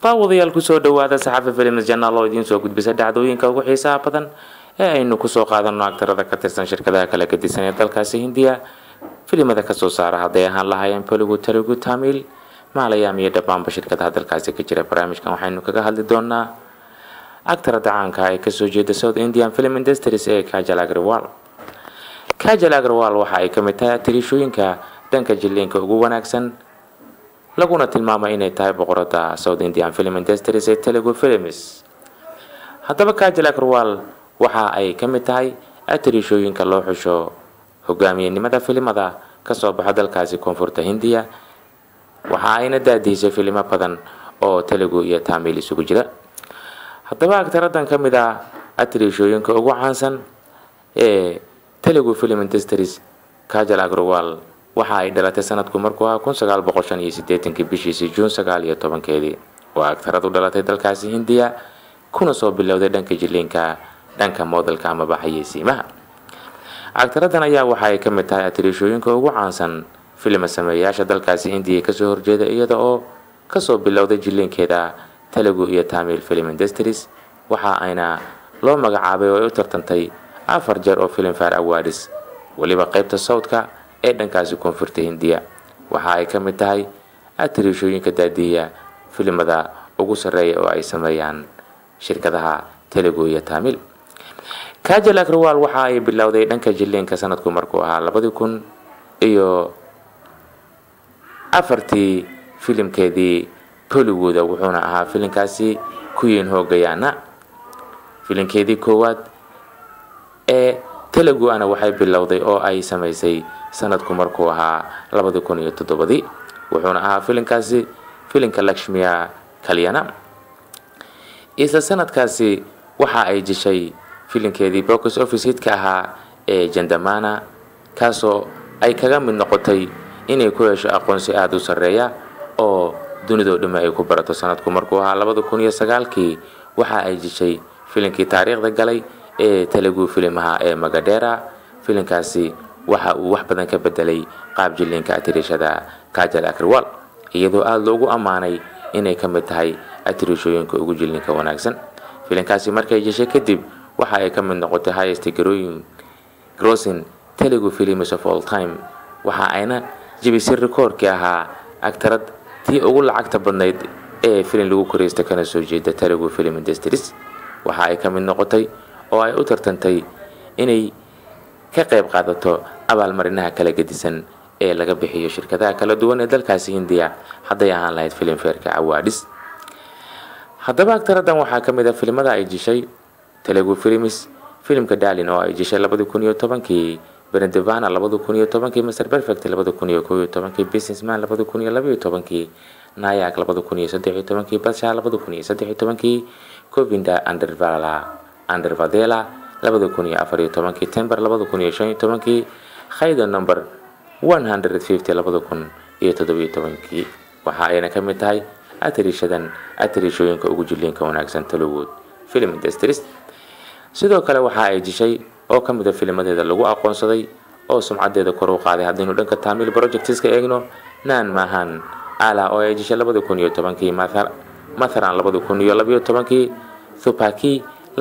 daawadayaal ku soo dhawaada saxafa films channel oo idin soo gudbisa dhacdooyinka ugu xiisaha badan ee aynu ku soo qaadano aktarada ka tirsan shirkadaha kala gedisan ee dalkaasi Hindiya filimada ka soo saara haday ahaan lahaayeen Bollywood, Telugu, Tamil, Malayalam iyo dhammaan shirkadaha dalkaasi ka jira. barnaamijkan waxaynu kaga hadli doonaa aktarada caanka ah ee ka soo jeeda South Indian Film Industry ee Kajal Agrawal. Kajal Agrawal waxa ay ka mid tahay tirishooyinka dhanka jileenka ugu wanaagsan laguna tilmaamay inay tahay boqorada South Indian Film Industry ee Telugu films. Haddaba Kajal Agrawal waxa ay ka mid tahay tirishooyinka loo xusho hogaamiyenimada filimada ka soo baxa dalkaasi Koonfurta Hindiya. waxa ayna daadisay filimo badan oo Telugu iyo Tamil isugu jira. haddaba aktaradan ka mid ah tirishooyinka ugu caansan ee Telugu Film Industry Kajal Agrawal waxa ay dhalatay sanadku markuu ahaa 1985 bishii June 19 waa aktaradu dhalatay dalkaasi Hindiya kuna soo bilowday dhanka jileenka dhanka modelka ama baxaysiimaha. aktaradan ayaa waxa ay ka mid tahay tirishooyinka ugu caansan filma sameeyaasha dalkaasi Hindiya ka soo horjeeda iyada oo ka soo bilowday jileenkeeda Telugu iyo Tamil Film Industries. waxa ayna loo magacaabay oo ay u tartantay 4 jeer oo Filmfare Awards waliba qaybta Southka ee dhankaasi Koonfurta Hindiya. waxa ay ka mid tahay tirishooyinka daadiya filimada ugu sareeya oo ay sameeyaan shirkadaha Telugu iyo Tamil. Kajal Agrawal waxa ay bilowday dhanka jileenka sanadku markuu ahaa 2000 iyo 4 filimkeedii Bollywood wuxuuna ahaa filimkaasi Queen Hogayana. filimkeedii koowaad ee Telugu ana waxay bilowday oo ay sameysay sanadku markuu ahaa 2007 wuxuuna ahaa filimkaasi filimka Lakshmiya Kalyanam. isla sanadkaasi waxa ay jishay filimkeedii box office hit ka ahaa ee Jandamana kaasoo ay kaga mid noqotay inay ku hesho aqoonsi aad u sareeya oo dunida dhima ay ku barato. sanadku markuu ahaa 2009 waxa ay jishay filimkii taariikhda galay ee Telugu filmaha ee Magadera. filimkaasi waxa uu wax badan ka bedelay qaab jileenka tirishada Kajal Agrawal iyadoo aad loogu amaanay inay ka mid tahay tirishooyinka ugu jileenka wanaagsan. filimkaasi markay jishay kadib waxa ay ka mid noqotay highest grossing Telugu films of all time. waxa ayna jibisay rekoorkii ahaa aktarad tii ugu lacagta badnayd ee filim lagu koreysta kana soo jeeda Telugu Film Industries. waxa ay ka mid noqotay oo ay u tartantay inay ka qayb qaadato abaalmarinaha kala gedisan ee laga bixiyo shirkadaha kala duwan ee dalkaasi Hindiya haday ahaan lahayd Filmfare Awards. haddaba aktaradan waxa ka mid ah filimada ay jishay Telugu films filimka Darling oo ay jishay 2010, Brendavana 2010, Mr Perfect 2011, Businessman 2012, Nayak 2013, Badsha 2013, Govinda Undervadela 2014, Temper 2015, Khayda number 150 2017. waxa ayna ka mid tahay tirishooyinka ugu jileenka wanaagsan Telugu Film Industries. sidoo kale waxa ay jishay oo ka mid ah filmadeeda lagu aqoonsaday oo sumcadeeda kor u qaaday hadaynu dhanka Tamil projects ka eegno Naan Mahan ala oo ay jishay 2010, Matharan 2012, Thupaki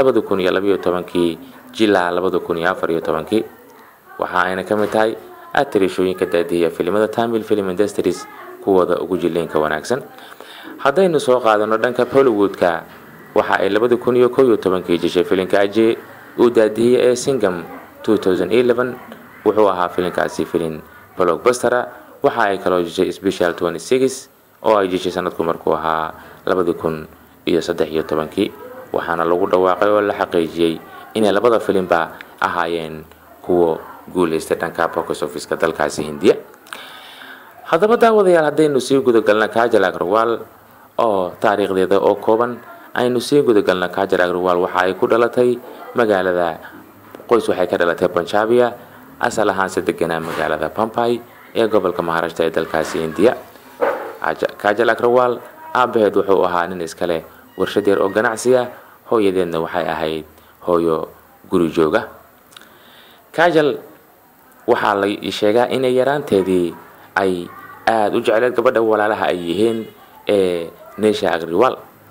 2012, Jila 2014. waxa ayna ka mid tahay tirishooyinka daadiya filimada Tamil Film Industries kuwada ugu jileenka wanaagsan. hadaynu soo qaadano dhanka Bollywoodka waxa ay 2011 jishay filimka Ajay uu daadiyay ee Singam 2011 wuxuu ahaa filimkaasi filim blockbuster. waxa ay kala jishay Special 26 oo ay jishay sanadku markuu ahaa 2013 waxaana lagu dhawaaqay oo la xaqiijiyay in labada filimba ahaayeen kuwa guuleystay dhanka box office-ka dalkaasi Hindiya. haddaba daawadayaal hadaynu sii gudagalna Kajal Agrawal oo taariikhdeeda oo kooban aynu sii gudagalna Kajal Agrawal waxa ay ku dhalatay magaalada qoys waxay ka dhalatay Punjabia asal ahaan deganaa magaalada Mumbai ee gobolka Maharashtra ee dalkaasi Hindiya. Kajal Agrawal aabaheed wuxuu ahaa nin iskale warshad yar oo ganacsi ah, hooyadeedna waxay ahayd hooyo guri jooga. Kajal waxa la sheegaa in yaraanteedii ay aad u jecleed gabadha walaalaha ay yihiin ee Nesha Agrawal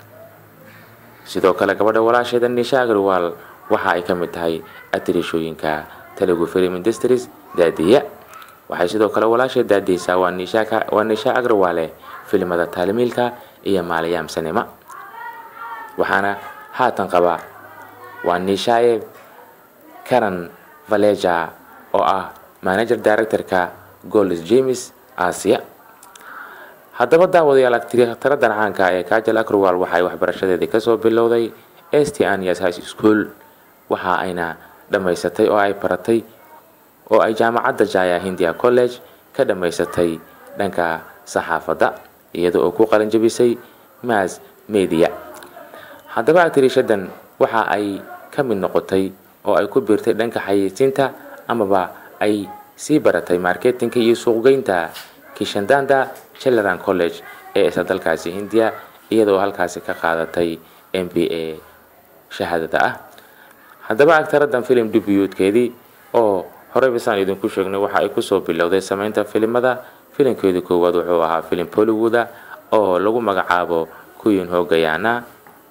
sidoo kale gabadha walaasheeda Nisha Agrawal waxa ay ka mid tahay atirishooyinka Telugu Film Industries daadiya. waxay sidoo kale walaasheed daadiysaa waa Nisha Agrawal filimada Taalmiilka iyo Malayalam Cinema. waxaana haatan qaba waa Nisha Karan Valeja oo ah manager director-ka Gold's James Asia. haddaba daawadayaal aktarada caanka ee Kajal Agrawal waxay waxbarashadeedii ka soo bilowday St. Agnes High School, waxa ayna dhamaysatay oo ay baratay oo ay jaamacadda Jaya Hindia College ka dhamaysatay dhanka saxaafadda iyadoo ku qalin jabisay mass media. haddaba aktarishadan waxa ay ka mid noqotay oo ay ku biirtay dhanka xayeysiinta amaba ay sii baratay marketingka iyo suuqgeynta Kishandanda Children College ee dalkaasi Hindiya iyadoo halkaasi ka qaadatay MBA shahaadada ah. haddaba aktaradan film debut-keedii oo horey bisaan idinku sheegnay waxa ay ku soo bilowday sameynta filimada. filimkeedii koowaad wuxuu ahaa film Bollywood oo lagu magacaabo Queen Hogayana.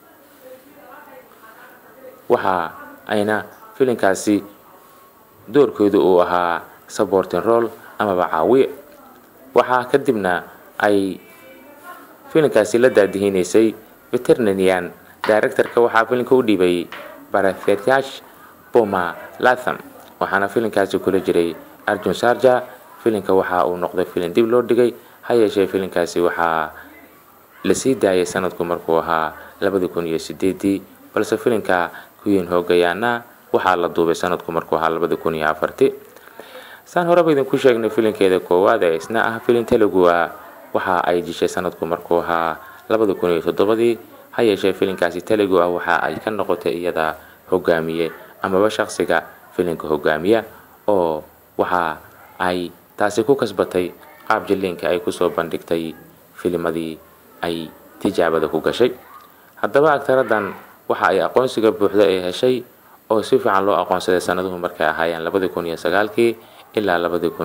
waxa ayna filimkaasi doorkeedu uu ahaa supporting role amaba caawiye. waxaa kadibna ay filimkaasi la daadihinaysay veterinarian director-ka. waxaa filimka u dhibay Bharatyash Boma Latham, waxaana filimkaasi kula jiray Arjun Sarja. filimka waxa uu noqday filim dib loo dhigay, ha yeeshee filimkaasi waxaa la sii daayay sanadku markuu ahaa 2008, balse filimka Queen Hogayana waxaa la duubay sanadku markuu ahaa 2004. saan horeba idinku sheegnay filimkeeda koowaad ee isna ah filim Telugu waxa ay dishay sanadku markuu ahaa 2007. ha yeeshee filimkaasi Telugu waxa ay ka noqotay iyada hogaamiye amaba shakhsiga filimka hogaamiya oo waxa ay taasi ku kasbatay qaab jilliinka ay ku soo bandhigtay filimadii ay tijaabada ku gashay. haddaba aktaradan waxa ay aqoonsiga buuxda ee heshay oo si fiican loo aqoonsaday sanaduhu markay ahaayeen 2009 ilaa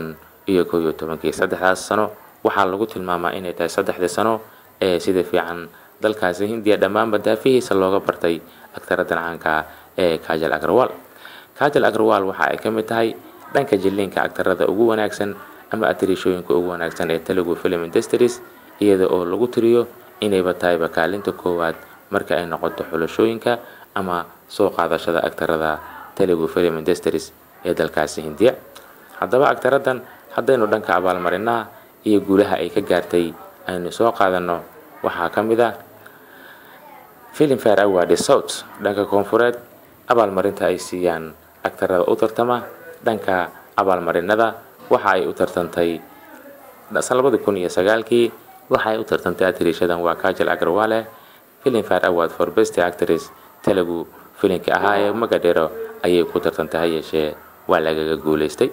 2011. saddexdaas sano waxaa lagu tilmaamaa inay tahay saddexdii sano ee sida fiican dalkaasi Hindiya dhammaanba daafihiisa looga bartay aktaradan caanka ee Kajal Agrawal. Kajal Agrawal waxa ay ka mid tahay dhanka jilliinka aktarada ugu wanaagsan ama atirishooyinka ugu wanaagsan ee Telugu Film Industries, iyada oo lagu tiriyo inayba tahay kaalinta koowaad marka ay noqoto xulashooyinka ama soo qaadashada aktarada Telugu Film Industries ee dalkaasi Hindiya. haddaba aktaradan haddaynu dhanka abaalmarinaha iyo guulaha ay ka gaartay aynu soo qaadano waxaa ka mid ah Filmfare Award South dhanka koonfureed. abaalmarinta ay siiyaan aktarada u tartama dhanka abaalmarinada waxa ay u tartantay 2009. waxa ay u tartantay atirishadan waa Kajal Agrawal Filmfare Award for Best Actress Telugu filimka ahaa ee Magadero ayay ku tartantay, ha yeeshee waa lagaga guuleystay.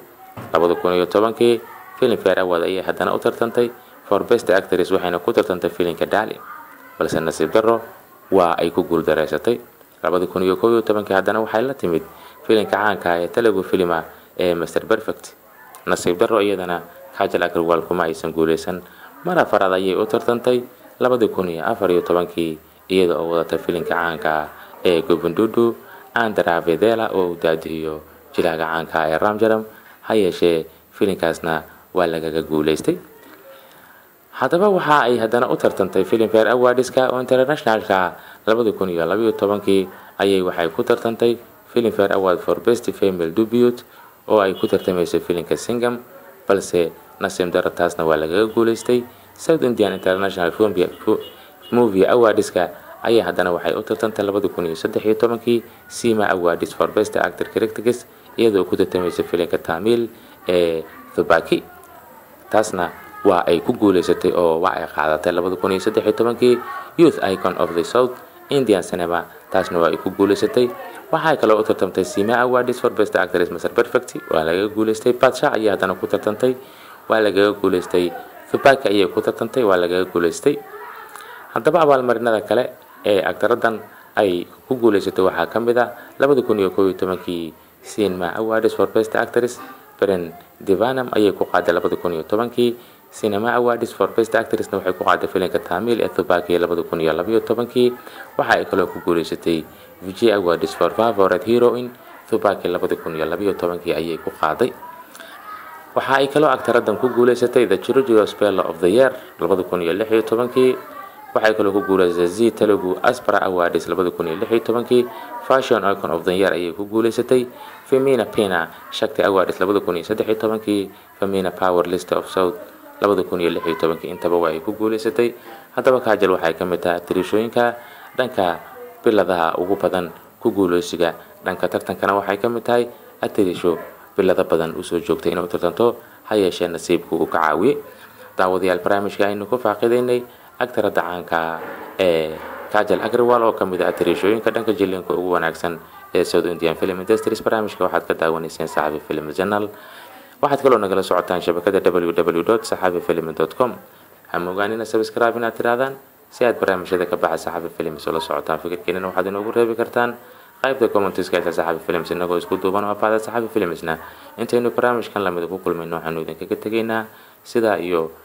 2010 Filmfare Award ayay haddana u tartantay for Best Actress waxayna ku tartantay filimka Dali, balse nasiib darro waa ay ku guuldareysatay. 2011 haddana waxay la timid filimka caanka ee Telugu filima ee Mr. Perfect. nasiib darro iyadana Kajal Agrawal kuma aysan guuleysan. mar afaraad ayay u tartantay 2014 iyada oo wadata filimka caanka ee Govindudu Andhra Vedela oo uu daadiyo jilaaga caanka ee Ramjaram, ha yeeshee filimkaasna waa lagaga guuleystay. haddaba waxa ay haddana u tartantay Filmfare Awardska oo internationalka 2012 ayay waxay ku tartantay Filmfare Award for Best Female Debut oo ay ku tartamaysay filimka Singham, balse nasiib darro taasna waa lagaga guuleystay. South Indian International Movie Awardska ayay haddana waxay u tartantay 2013 Sima Awards for Best Actor Critics iyadoo ku tartamaysay filimka Tamil ee Thubaki. taasna waa ay ku guuleysatay oo waa ay qaadatay 2013 Youth Icon of the South Indian Cinema, taasna waa ay ku guuleysatay. waxay kale u tartantay Sima Awards for Best Actress Mr. Perfect waa laga guuleystay. Badsha ayay haddana ku tartantay waa laga guuleystay. Thubaki ayay ku tartantay waa laga guuleystay. haddaba abaalmarinada kale ee aktaradan ay ku guuleysatay waxaa ka mid ah 2011 Cinema Awards for Best Actress Bren Divanam ayay ku qaaday. 2010 Cinema Awards for Best Actress-na waxay ku qaaday filimka Tamil ee Thubaki 2012 waxa ay kaloo ku guuleysatay Vijay Awards for Favorite Heroine Thubaki 2012 ayay ku qaaday. waxa ay kaloo agtaradan ku guuleysatay The Chirurgical Spell of the Year 2016 waxa ay kaloo ku guuleysatay Zee Telugu Aspara Awards 2016 Fashion Icon of the Year ayay ku guuleysatay. Femina Pena Shakti Awards 2013 Femina Power List of South 2016 intaba way ku guuleysatay. Haddaba Kajal waxay ka mid tahay tirishooyinka dhanka biladaha ugu badan ku guuleysiga dhanka tartankana waxay ka mid tahay atirisho bilada badan u soo joogtay inuu tartanto ha yeeshee nasiibku uu ka caawiye. daawadayaal barnaamijka aynu ku faaqidaynay agtarada caanka ee Kajal Agrawal oo ka mid ah tirishooyinka dhanka jilliinka ugu wanaagsan ee South Indian Film Industries. barnaamijka waxaad ka daawanayseen Saxafi Film Channel. waxaad kaloo nagala socotaan shabakada www.saxafifilm.com. ha mogaanina subscribe inaad tiraadaan si aad barnaamijyada ka baxa Saxafi Films ula socotaan. fikirkiina waxaad inoogu reebi kartaan qaybta comments-ka ee Saxafi Films inagoo isku duuban oo faada Saxafi Filmsna intaynu barnaamijkan lamid ku kulmayno waxaanu idinkaga tegaynaa sidaa iyo